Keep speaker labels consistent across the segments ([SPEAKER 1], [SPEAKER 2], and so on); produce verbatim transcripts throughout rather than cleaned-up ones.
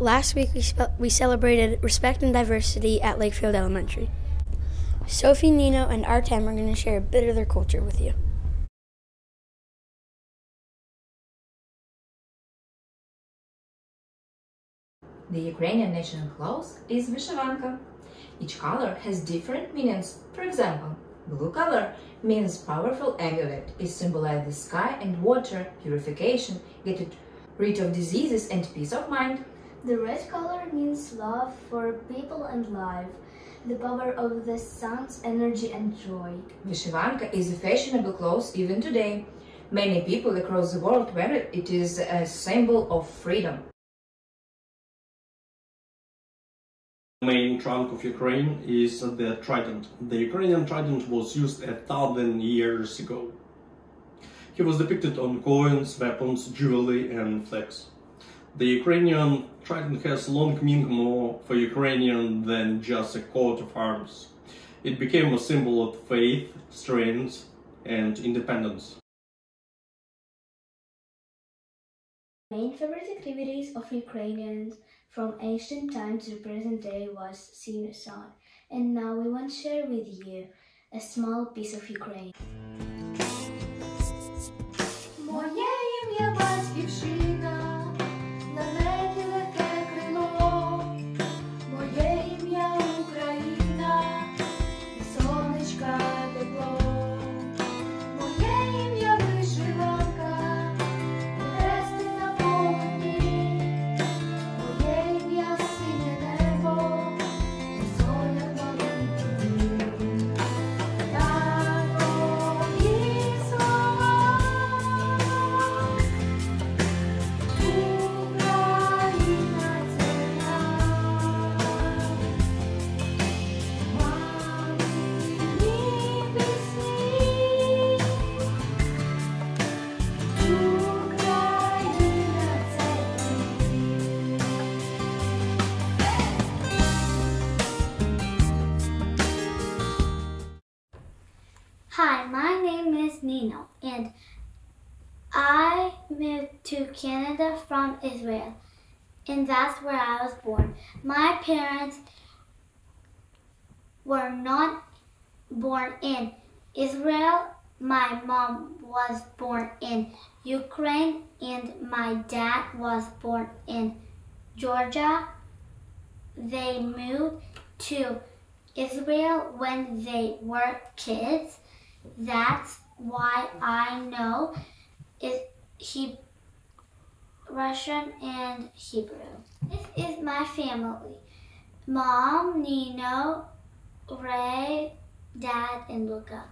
[SPEAKER 1] Last week we, spe- we celebrated Respect and Diversity at Lakefield Elementary. Sophie, Nino, and Artem are going to share a bit of their culture with you.
[SPEAKER 2] The Ukrainian national cloth is vyshyvanka. Each color has different meanings. For example, blue color means powerful amulet. It symbolizes the sky and water, purification, getting rid of diseases and peace of mind.
[SPEAKER 3] The red color means love for people and life, the power of the sun's energy and joy.
[SPEAKER 2] Vyshyvanka is a fashionable cloth even today. Many people across the world wear it. It is a symbol of freedom.
[SPEAKER 4] The main trunk of Ukraine is the trident. The Ukrainian trident was used a thousand years ago. He was depicted on coins, weapons, jewelry and flags. The Ukrainian trident has long meaning more for Ukrainian than just a coat of arms. It became a symbol of faith, strength and independence.
[SPEAKER 3] Main favorite activities of Ukrainians from ancient times to present day was sinusoid, and now we want to share with you a small piece of Ukraine.
[SPEAKER 5] Моє ім'я батьківщина, на небі легке крило. Моє ім'я Україна, і сонечка тепло. Моє ім'я вишиванка, і хрести на полотні. Моє ім'я синє небо, і соняк на вікні. Такові слова. Україна це я. Мамині пісні. Україна це
[SPEAKER 3] Hi, my name is Nino, and I moved to Canada from Israel, and that's where I was born. My parents were not born in Israel. My mom was born in Ukraine, and my dad was born in Georgia. They moved to Israel when they were kids. That's why I know it, he, Russian and Hebrew. This is my family. Mom, Nino, Ray, Dad, and Luca.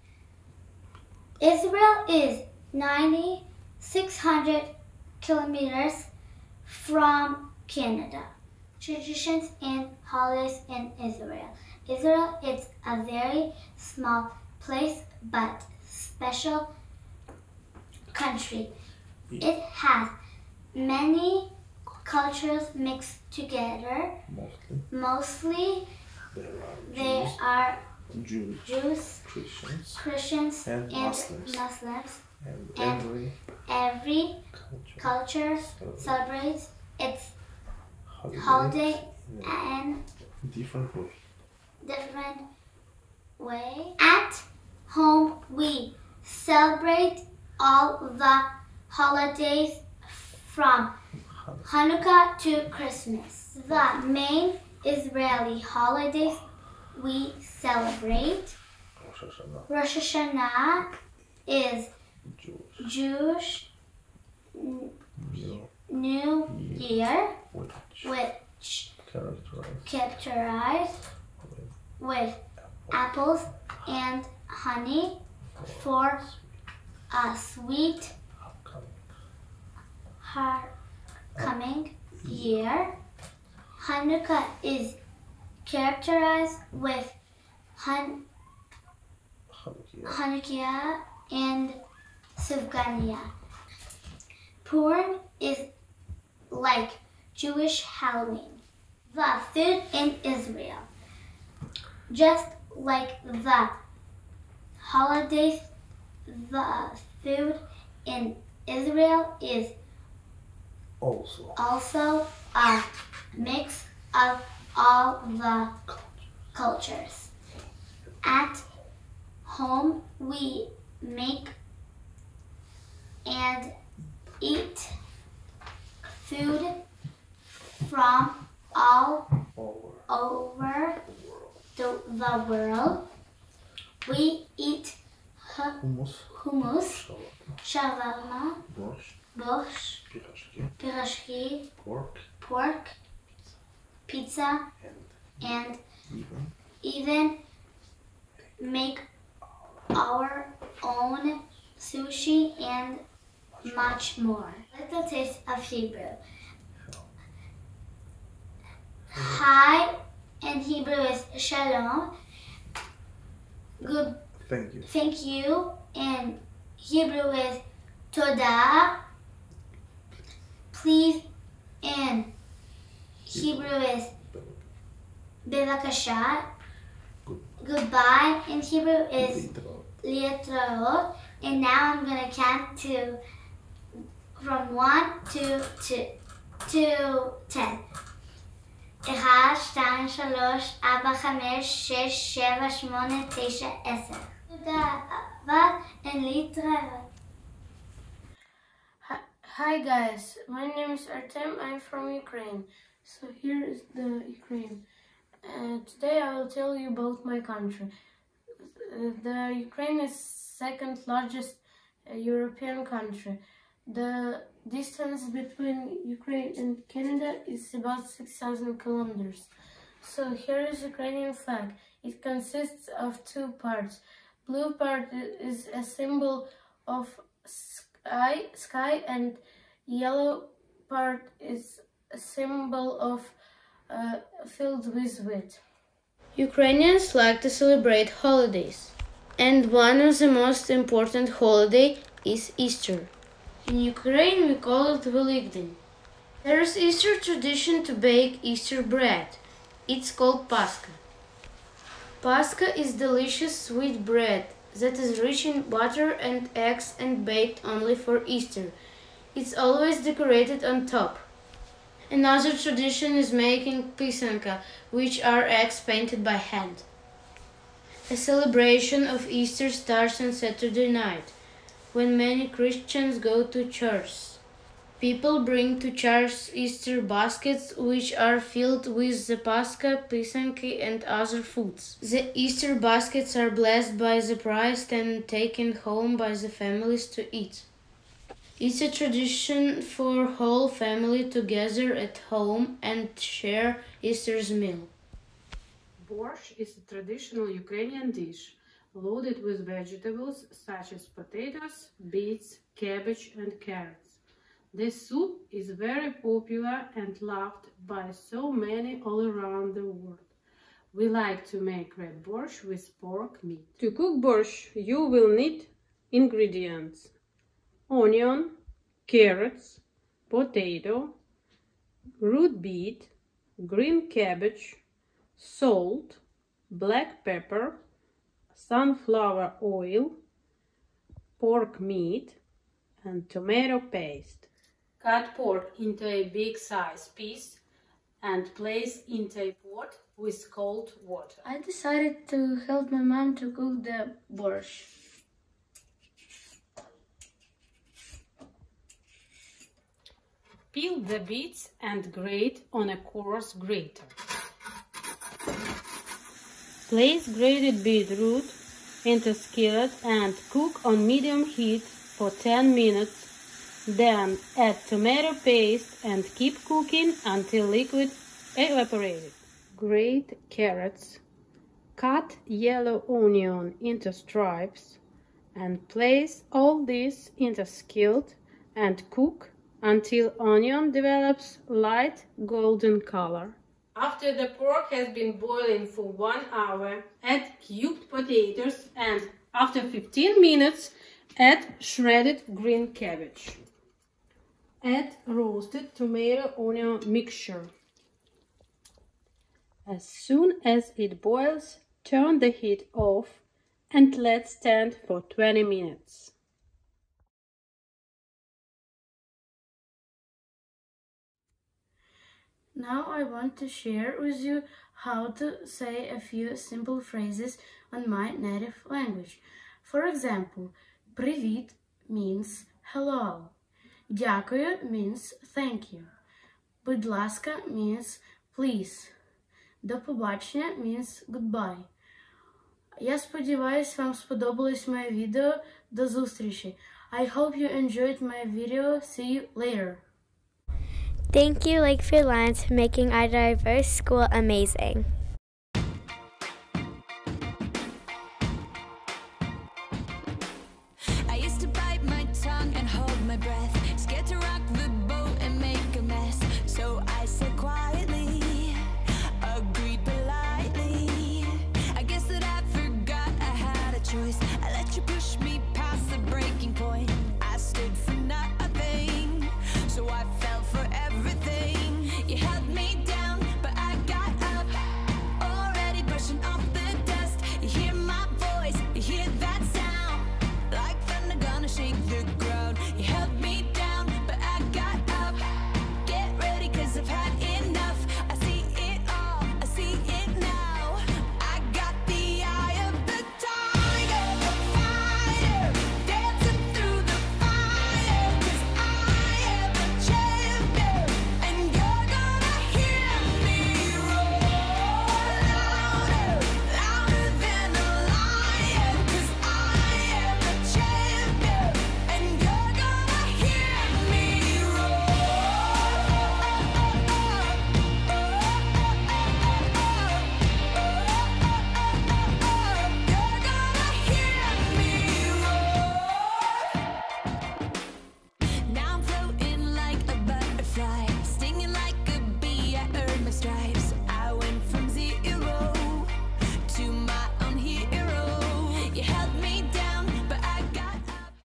[SPEAKER 3] Israel is nine thousand six hundred kilometers from Canada. Traditions and holidays in Israel. Israel is a very small place but special country. It has many cultures mixed together.
[SPEAKER 6] Mostly,
[SPEAKER 3] Mostly
[SPEAKER 6] there
[SPEAKER 3] they
[SPEAKER 6] are
[SPEAKER 3] are
[SPEAKER 6] Jews, Jews,
[SPEAKER 3] Jews,
[SPEAKER 6] Christians,
[SPEAKER 3] Christians,
[SPEAKER 6] and
[SPEAKER 3] and
[SPEAKER 6] Muslims.
[SPEAKER 3] Muslims.
[SPEAKER 6] and
[SPEAKER 3] and
[SPEAKER 6] every
[SPEAKER 3] Every
[SPEAKER 6] culture,
[SPEAKER 3] culture
[SPEAKER 6] celebrates
[SPEAKER 3] celebrates its
[SPEAKER 6] holiday,
[SPEAKER 3] holiday
[SPEAKER 6] in a
[SPEAKER 3] and
[SPEAKER 6] different way.
[SPEAKER 3] different way. At home, we celebrate all the holidays from Hanukkah to Christmas. The main Israeli holidays we celebrate.
[SPEAKER 6] Rosh Hashanah,
[SPEAKER 3] Rosh Hashanah is
[SPEAKER 6] Jewish,
[SPEAKER 3] Jewish n-
[SPEAKER 6] New
[SPEAKER 3] New
[SPEAKER 6] Year,
[SPEAKER 3] Year,
[SPEAKER 6] which
[SPEAKER 3] which
[SPEAKER 6] characterized
[SPEAKER 3] characterized
[SPEAKER 6] with
[SPEAKER 3] with apples and honey for a sweet
[SPEAKER 6] upcoming
[SPEAKER 3] har- coming year. Hanukkah is characterized with hun-
[SPEAKER 6] Hanukkah,
[SPEAKER 3] Hanukkah and Sufganiyah. Purim is like Jewish Halloween. The food in Israel. Just like the holidays, the food in Israel is
[SPEAKER 6] Also,
[SPEAKER 3] also a mix of all the cultures. At home, we make and eat food from all
[SPEAKER 6] over
[SPEAKER 3] over
[SPEAKER 6] the world.
[SPEAKER 3] the, the world. We eat hu-
[SPEAKER 6] Hummus,
[SPEAKER 3] hummus,
[SPEAKER 6] shawarma,
[SPEAKER 3] shawarma,
[SPEAKER 6] borscht,
[SPEAKER 3] borscht,
[SPEAKER 6] pirashki,
[SPEAKER 3] pirashki,
[SPEAKER 6] pork,
[SPEAKER 3] pork, pizza,
[SPEAKER 6] and
[SPEAKER 3] and
[SPEAKER 6] even
[SPEAKER 3] even make our own sushi and much more. Little taste of Hebrew. Hi in Hebrew is shalom. Good,
[SPEAKER 6] thank you.
[SPEAKER 3] thank you. In Hebrew is todah. Please in Hebrew is bevakasha.
[SPEAKER 6] Good.
[SPEAKER 3] Goodbye in Hebrew is
[SPEAKER 6] להתראות.
[SPEAKER 3] Lietraot, and now I'm gonna count to from one to to to ten. אחד, שתיים, שלוש, ארבע, חמש, שש, שבע, שמונה, תשע, עשר. תודה רבה, and להתראות.
[SPEAKER 7] Hi, hi guys, my name is Artem. I'm from Ukraine. So here is the Ukraine. Uh, today I will tell you about my country. Uh, the Ukraine is second largest uh, European country. The distance between Ukraine and Canada is about six thousand kilometers. So here is Ukrainian flag. It consists of two parts. Blue part i- is a symbol of sky, sky and yellow part is a symbol of uh, filled with wheat. Ukrainians like to celebrate holidays, and one of the most important holiday is Easter. In Ukraine, we call it Velykdyn. There is Easter tradition to bake Easter bread. It's called Pascha. Pascha is delicious sweet bread that is rich in butter and eggs and baked only for Easter. It's always decorated on top. Another tradition is making pisanka, which are eggs painted by hand. A celebration of Easter starts on Saturday night, when many Christians go to church. People bring to church Easter baskets which are filled with the Pascha, pisanki and other foods. The Easter baskets are blessed by the priest and taken home by the families to eat. It's a tradition for whole family to gather at home and share Easter's meal.
[SPEAKER 8] Borscht is a traditional Ukrainian dish loaded with vegetables such as potatoes, beets, cabbage, and carrots. This soup is very popular and loved by so many all around the world. We like to make red borscht with pork meat. To cook borscht, you will need ingredients: onion, carrots, potato, root beet, green cabbage, salt, black pepper, sunflower oil, pork meat, and tomato paste. Cut pork into a big size piece and place into a pot with cold water.
[SPEAKER 7] I decided to help my mom to cook the borscht.
[SPEAKER 8] Peel the beets and grate on a coarse grater. Place grated beetroot into skillet and cook on medium heat for ten minutes. Then add tomato paste and keep cooking until liquid evaporated. Grate carrots. Cut yellow onion into stripes and place all this into skillet and cook until onion develops light golden color. After the pork has been boiling for one hour, add cubed potatoes and after fifteen minutes, add shredded green cabbage. Add roasted tomato onion mixture. As soon as it boils, turn the heat off and let stand for twenty minutes.
[SPEAKER 7] Now I want to share with you how to say a few simple phrases on my native language. For example, "Привіт" means hello. "Дякую" means thank you. "Будь ласка" means please. "До побачення" means goodbye. Я сподіваюсь, вам сподобалось моє відео. До зустрічі. I hope you enjoyed my video. See you later.
[SPEAKER 1] Thank you, Lakefield Lions, for making our diverse school amazing.